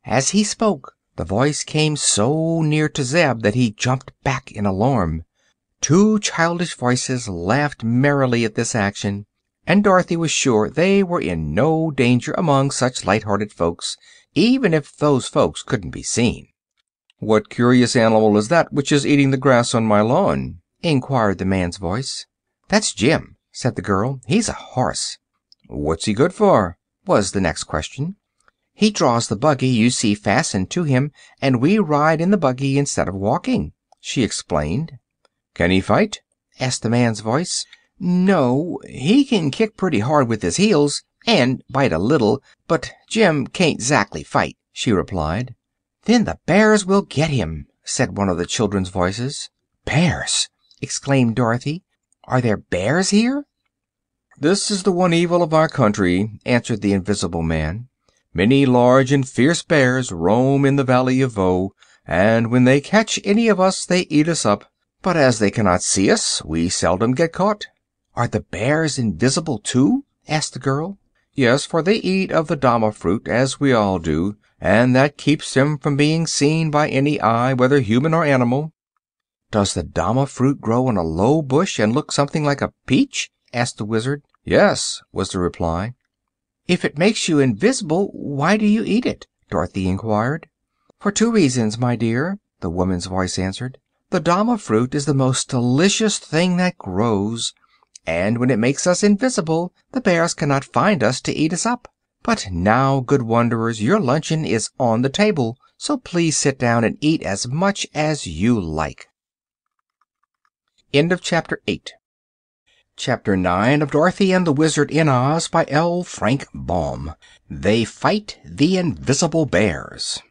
As he spoke, the voice came so near to Zeb that he jumped back in alarm. Two childish voices laughed merrily at this action, and Dorothy was sure they were in no danger among such light-hearted folks, even if those folks couldn't be seen. "What curious animal is that which is eating the grass on my lawn?" inquired the man's voice. "That's Jim," said the girl. "He's a horse." "What's he good for?" was the next question. "He draws the buggy you see fastened to him, and we ride in the buggy instead of walking," she explained. "Can he fight?" asked the man's voice. "No, he can kick pretty hard with his heels, and bite a little, but Jim can't 'zactly fight," she replied. "Then the bears will get him," said one of the children's voices. "Bears!" exclaimed Dorothy. "Are there bears here?" "This is the one evil of our country," answered the invisible man. "Many large and fierce bears roam in the Valley of Voe, and when they catch any of us they eat us up. But as they cannot see us, we seldom get caught." "Are the bears invisible, too?" asked the girl. "Yes, for they eat of the dama fruit, as we all do, and that keeps them from being seen by any eye, whether human or animal." "Does the dama fruit grow on a low bush and look something like a peach?" asked the Wizard. "Yes," was the reply. "If it makes you invisible, why do you eat it?" Dorothy inquired. "For two reasons, my dear," the woman's voice answered. "The dama fruit is the most delicious thing that grows, and when it makes us invisible the bears cannot find us to eat us up. But now, good wanderers, your luncheon is on the table, so please sit down and eat as much as you like." Chapter 9 of Dorothy and the Wizard in Oz by L. Frank Baum. They Fight the Invisible Bears.